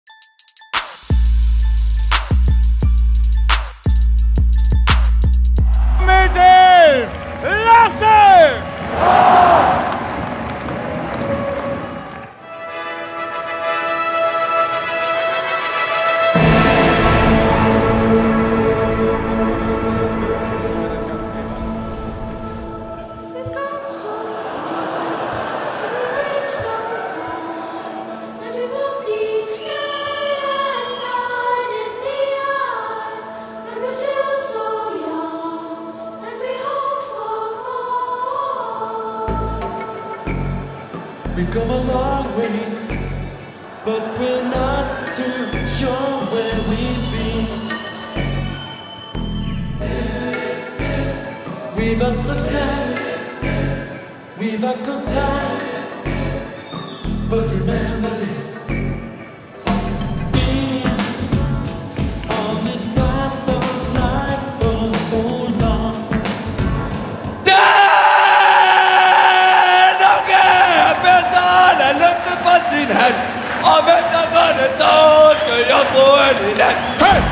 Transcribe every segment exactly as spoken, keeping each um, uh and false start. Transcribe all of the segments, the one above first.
Mit elf, Lasse! We've come a long way, but we're not too sure where we've been. We've had success, we've had good times, but remember this. Being on this path of life for so long. Og hvem der var det, så skal jeg bruge det land. Hey!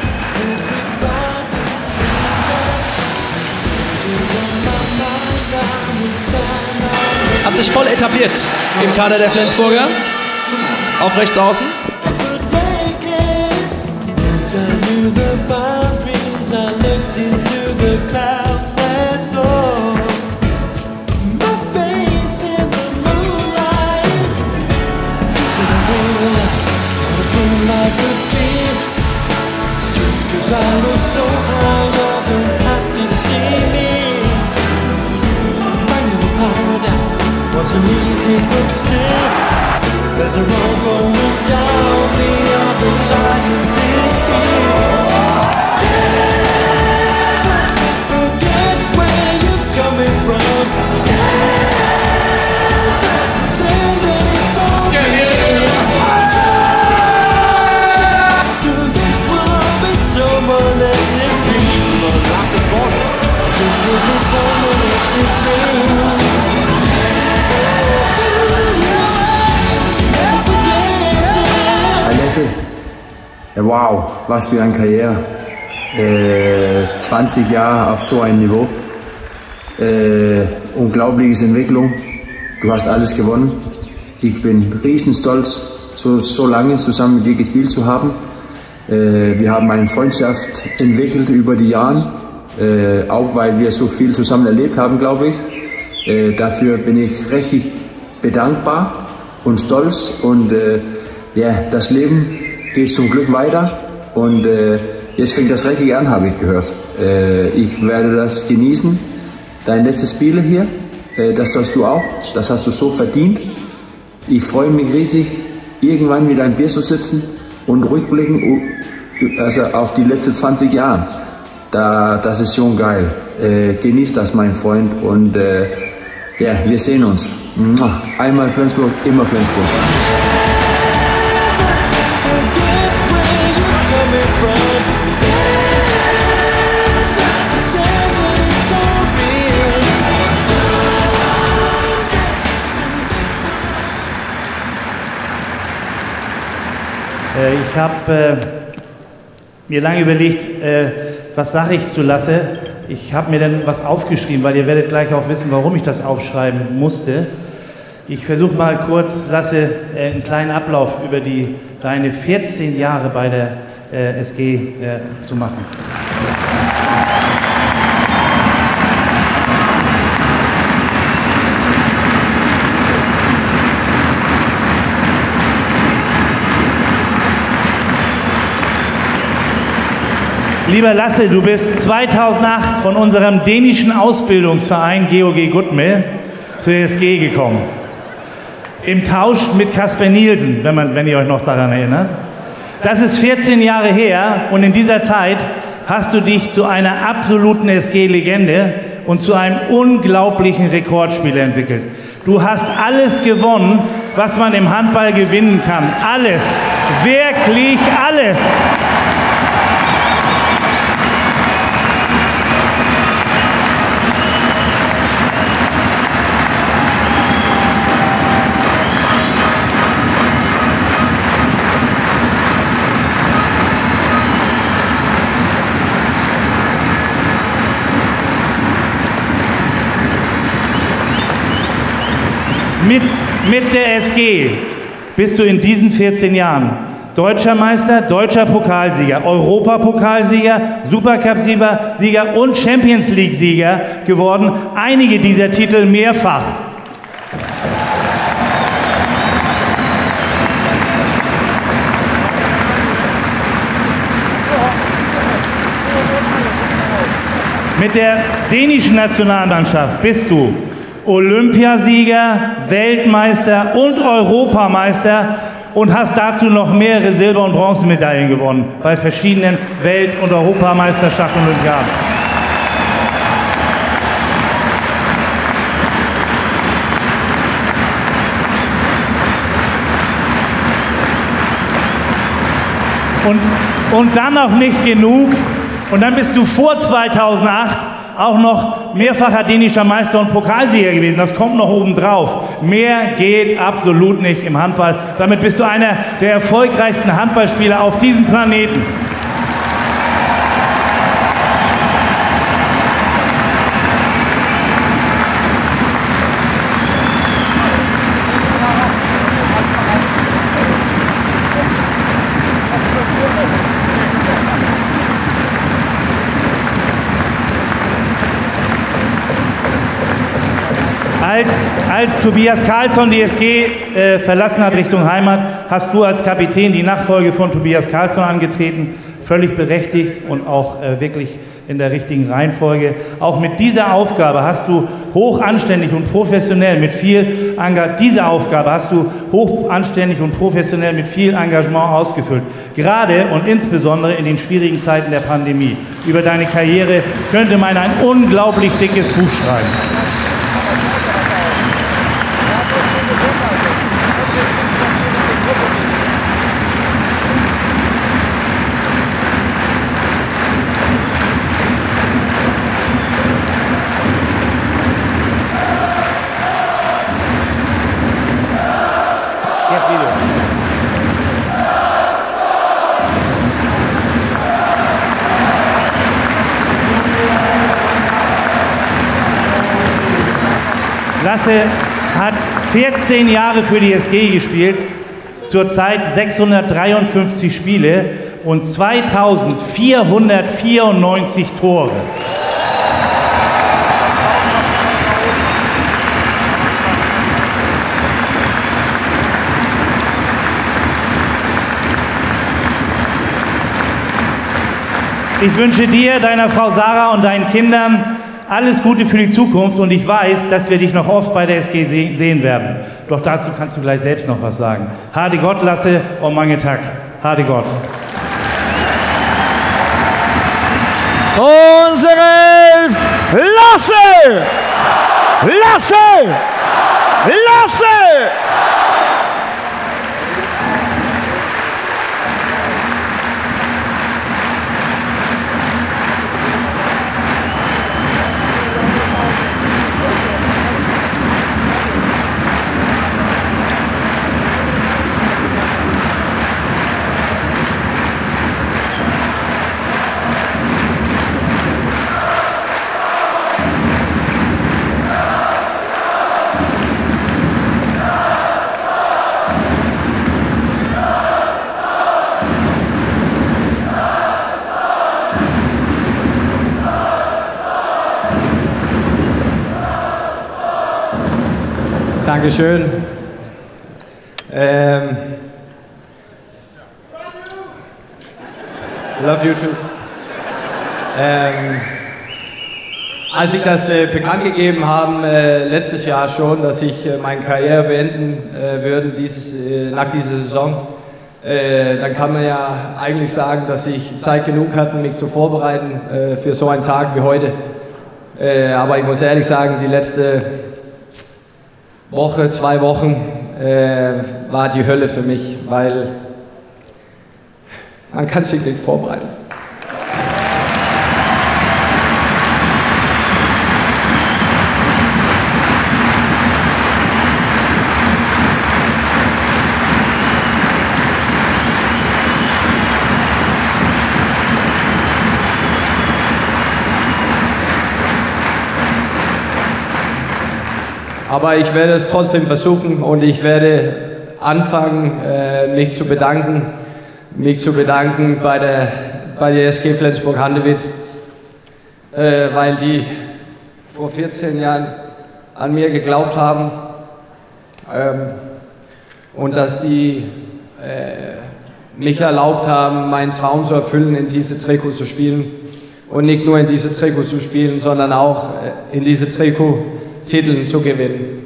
Hat sich voll etabliert im Kader der Flensburger. Auf rechts außen. I look so high, you don't have to see me. Finding a paradise wasn't easy, but still there's a road going down the other side of this field. Never forget where you're coming from. Never pretend that it's all real. So this will be someone else's dream. Lasses Wort. This will be someone else's dream. Lasse, wow, was für eine Karriere. Äh, zwanzig Jahre auf so einem Niveau. Äh, unglaubliches Entwicklung. Du hast alles gewonnen. Ich bin riesen stolz, so, so lange zusammen mit dir gespielt zu haben. Äh, wir haben eine Freundschaft entwickelt über die Jahre, äh, auch weil wir so viel zusammen erlebt haben, glaube ich. Äh, dafür bin ich richtig bedankbar und stolz und äh, ja, das Leben geht zum Glück weiter und äh, jetzt fängt das richtig an, habe ich gehört. Äh, ich werde das genießen, dein letztes Spiel hier, äh, das sollst du auch, das hast du so verdient. Ich freue mich riesig, irgendwann wieder ein Bier zu sitzen und rückblicken also auf die letzten zwanzig Jahre. Da, das ist schon geil. Äh, genieß das, mein Freund, und äh, ja, wir sehen uns. Einmal Flensburg, immer Flensburg. Ich habe äh, mir lange überlegt, äh, was sage ich zu Lasse. Ich habe mir dann was aufgeschrieben, weil ihr werdet gleich auch wissen, warum ich das aufschreiben musste. Ich versuche mal kurz, Lasse, äh, einen kleinen Ablauf über die, deine vierzehn Jahre bei der äh, S G äh, zu machen. Lieber Lasse, du bist zweitausendacht von unserem dänischen Ausbildungsverein G O G Gudme zur S G gekommen. Im Tausch mit Kasper Nielsen, wenn, man, wenn ihr euch noch daran erinnert. Das ist vierzehn Jahre her und in dieser Zeit hast du dich zu einer absoluten S G-Legende und zu einem unglaublichen Rekordspieler entwickelt. Du hast alles gewonnen, was man im Handball gewinnen kann. Alles. Wirklich alles. Mit, mit der S G bist du in diesen vierzehn Jahren Deutscher Meister, Deutscher Pokalsieger, Europapokalsieger, Supercup-Sieger Sieger und Champions League-Sieger geworden. Einige dieser Titel mehrfach. Mit der dänischen Nationalmannschaft bist du Olympiasieger, Weltmeister und Europameister und hast dazu noch mehrere Silber- und Bronzemedaillen gewonnen bei verschiedenen Welt- und Europameisterschaften und Olympiaden. Und, und dann noch nicht genug. Und dann bist du vor zweitausendacht auch noch mehrfacher dänischer Meister und Pokalsieger gewesen. Das kommt noch oben drauf. Mehr geht absolut nicht im Handball. Damit bist du einer der erfolgreichsten Handballspieler auf diesem Planeten. Als, als Tobias Karlsson die S G äh, verlassen hat Richtung Heimat, hast du als Kapitän die Nachfolge von Tobias Karlsson angetreten. Völlig berechtigt und auch äh, wirklich in der richtigen Reihenfolge. Auch mit dieser Aufgabe hast du hoch anständig und professionell mit viel Engagement, diese Aufgabe hast du hoch anständig und professionell mit viel Engagement ausgefüllt. Gerade und insbesondere in den schwierigen Zeiten der Pandemie. Über deine Karriere könnte man ein unglaublich dickes Buch schreiben. Lasse hat vierzehn Jahre für die S G gespielt, zurzeit sechshundertdreiundfünfzig Spiele und zweitausendvierhundertvierundneunzig Tore. Ich wünsche dir, deiner Frau Sarah und deinen Kindern alles Gute für die Zukunft und ich weiß, dass wir dich noch oft bei der S G sehen werden. Doch dazu kannst du gleich selbst noch was sagen. Hade Gott, Lasse, und mange Tag. Hade Gott. Unsere Elf, Lasse! Lasse! Lasse! Dankeschön. Ähm, love you too. Ähm, als ich das äh, bekannt gegeben haben, äh, letztes Jahr schon, dass ich äh, meine Karriere beenden äh, würde dieses, äh, nach dieser Saison, äh, dann kann man ja eigentlich sagen, dass ich Zeit genug hatte, mich zu vorbereiten äh, für so einen Tag wie heute. Äh, aber ich muss ehrlich sagen, die letzte Woche, zwei Wochen äh, war die Hölle für mich, weil man kann sich nicht vorbereiten. aber ich werde es trotzdem versuchen und ich werde anfangen, äh, mich zu bedanken, mich zu bedanken bei der, bei der S G Flensburg-Handewitt, äh, weil die vor vierzehn Jahren an mir geglaubt haben ähm, und dass die äh, mich erlaubt haben, meinen Traum zu erfüllen, in diese Trikot zu spielen. Und nicht nur in diese Trikot zu spielen, sondern auch in diese Trikot Titeln zu gewinnen.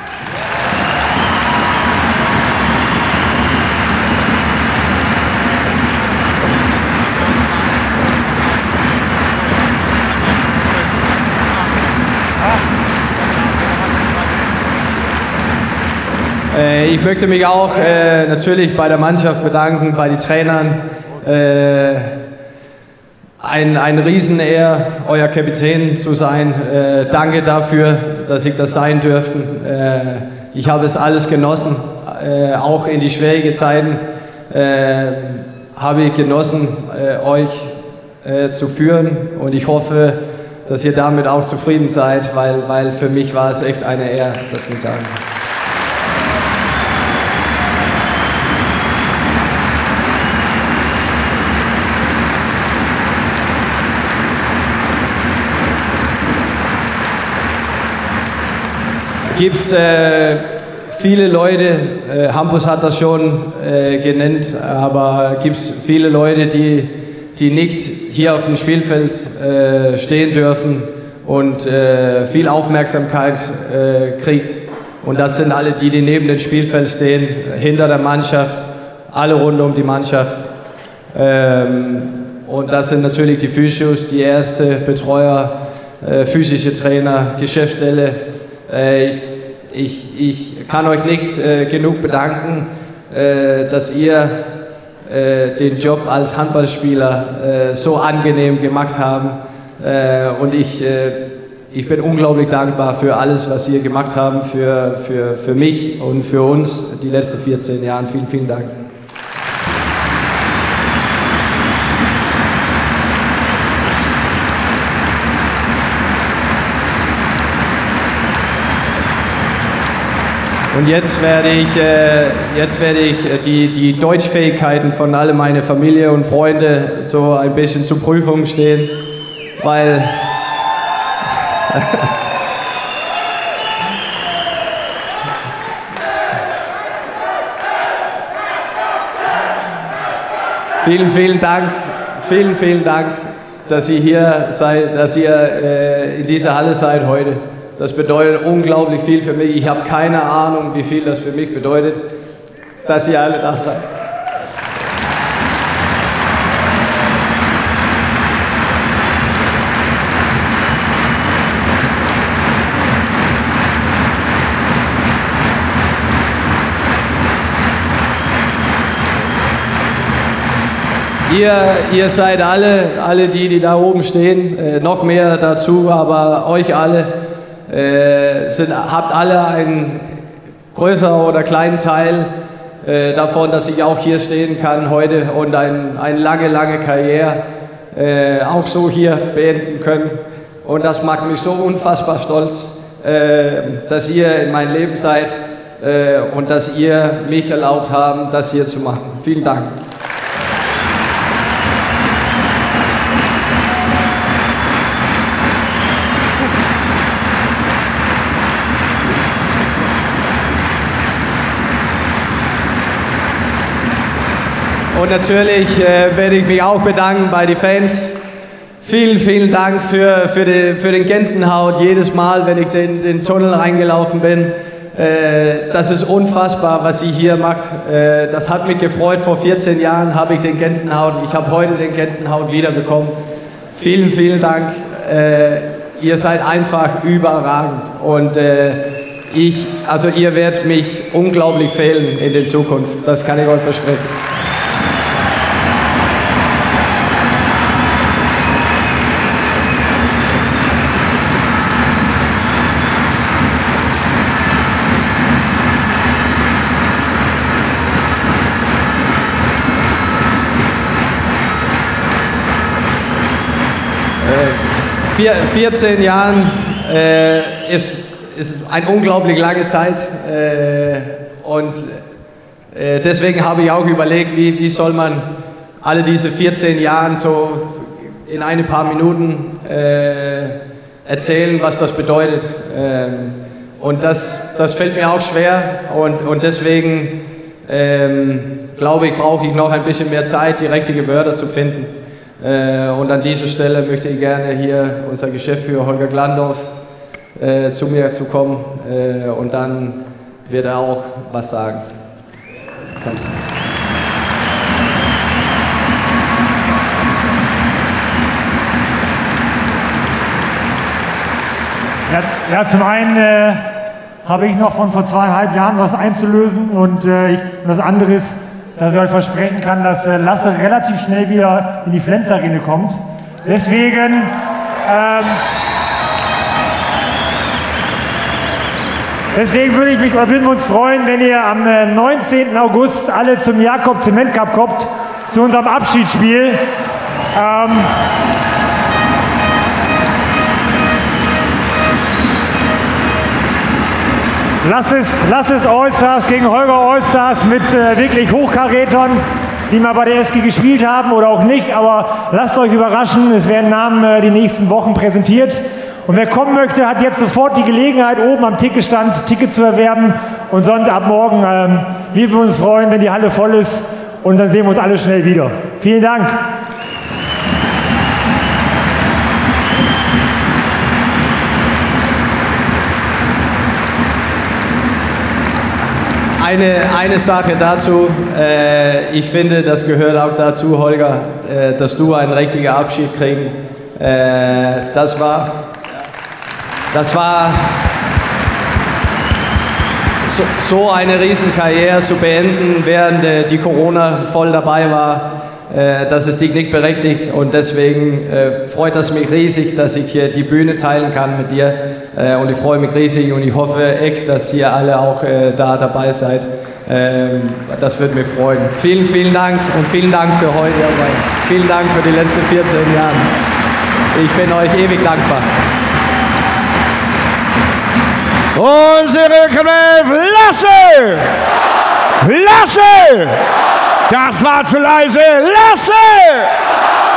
Ich möchte mich auch äh, natürlich bei der Mannschaft bedanken, bei den Trainern. Äh, ein, ein Riesenehr, euer Kapitän zu sein. Äh, danke dafür, dass ich das sein durfte. Äh, ich habe es alles genossen, äh, auch in die schwierigen Zeiten äh, habe ich genossen, äh, euch äh, zu führen. Und ich hoffe, dass ihr damit auch zufrieden seid, weil, weil für mich war es echt eine Ehre, das muss ich sagen. Gibt es äh, viele Leute, äh, Hampus hat das schon äh, genannt, aber gibt es viele Leute, die, die nicht hier auf dem Spielfeld äh, stehen dürfen und äh, viel Aufmerksamkeit äh, kriegt. Und das sind alle die, die neben dem Spielfeld stehen, hinter der Mannschaft, alle rund um die Mannschaft. Ähm, und das sind natürlich die Physios, die Ärzte, Betreuer, äh, physische Trainer, Geschäftsstelle. Ich, ich, ich kann euch nicht äh, genug bedanken, äh, dass ihr äh, den Job als Handballspieler äh, so angenehm gemacht habt. Äh, und ich, äh, ich bin unglaublich dankbar für alles, was ihr gemacht habt, für, für, für mich und für uns die letzten vierzehn Jahre. Vielen, vielen Dank. Und jetzt werde ich, äh, jetzt werde ich die, die Deutschfähigkeiten von all meiner Familie und Freunde so ein bisschen zur Prüfung stehen, weil vielen, vielen Dank, vielen, vielen Dank, dass ihr hier seid, dass ihr äh, in dieser Halle seid heute. Das bedeutet unglaublich viel für mich. Ich habe keine Ahnung, wie viel das für mich bedeutet, dass ihr alle da seid. Ihr, ihr seid alle, alle die, die da oben stehen, äh, noch mehr dazu, aber euch alle, Äh, sind, habt alle einen größeren oder kleinen Teil äh, davon, dass ich auch hier stehen kann heute und ein, eine lange, lange Karriere äh, auch so hier beenden können. Und das macht mich so unfassbar stolz, äh, dass ihr in meinem Leben seid äh, und dass ihr mich erlaubt habt, das hier zu machen. Vielen Dank. Und natürlich äh, werde ich mich auch bedanken bei den Fans. Vielen, vielen Dank für, für, die, für den Gänsehaut jedes Mal, wenn ich den, den Tunnel reingelaufen bin. Äh, das ist unfassbar, was sie hier macht. Äh, das hat mich gefreut. Vor vierzehn Jahren habe ich den Gänsehaut. Ich habe heute den Gänsehaut wiederbekommen. Vielen, vielen Dank. Äh, ihr seid einfach überragend. Und äh, ich, also ihr werdet mich unglaublich fehlen in der Zukunft. Das kann ich euch versprechen. vierzehn Jahren äh, ist, ist eine unglaublich lange Zeit äh, und äh, deswegen habe ich auch überlegt, wie, wie soll man alle diese vierzehn Jahre so in ein paar Minuten äh, erzählen, was das bedeutet. Ähm, und das, das fällt mir auch schwer und, und deswegen ähm, glaube ich, brauche ich noch ein bisschen mehr Zeit, die richtigen Wörter zu finden. Äh, und an dieser Stelle möchte ich gerne hier unser Geschäftsführer Holger Glandorf äh, zu mir zu kommen äh, und dann wird er auch was sagen. Danke. Ja, ja, zum einen äh, habe ich noch von vor zweieinhalb Jahren was einzulösen und äh, ich, das andere ist, dass ich euch versprechen kann, dass äh, Lasse relativ schnell wieder in die Flens Arena kommt. Deswegen ähm, deswegen würde ich mich, oder würden wir uns freuen, wenn ihr am äh, neunzehnten August alle zum Jakob Zement Cup kommt, zu unserem Abschiedsspiel. Ähm, Lass es, lass es Allstars gegen Holger Allstars mit äh, wirklich Hochkarätern, die mal bei der S G gespielt haben oder auch nicht, aber lasst euch überraschen, es werden Namen äh, die nächsten Wochen präsentiert. Und wer kommen möchte, hat jetzt sofort die Gelegenheit, oben am Ticketstand Ticket zu erwerben und sonst ab morgen, ähm, wir würden uns freuen, wenn die Halle voll ist und dann sehen wir uns alle schnell wieder. Vielen Dank. Eine, eine Sache dazu, äh, ich finde, das gehört auch dazu, Holger, äh, dass du einen richtigen Abschied kriegen. Äh, das war, das war so, so eine Riesenkarriere zu beenden, während äh, die Corona voll dabei war. Äh, das ist dich nicht berechtigt und deswegen äh, freut es mich riesig, dass ich hier die Bühne teilen kann mit dir äh, und ich freue mich riesig und ich hoffe echt, dass ihr alle auch äh, da dabei seid. Ähm, das würde mich freuen. Vielen, vielen Dank und vielen Dank für heute. Vielen Dank für die letzten vierzehn Jahre. Ich bin euch ewig dankbar. Unsere Knöpfe, Lasse! Lasse! Das war zu leise. Lasse!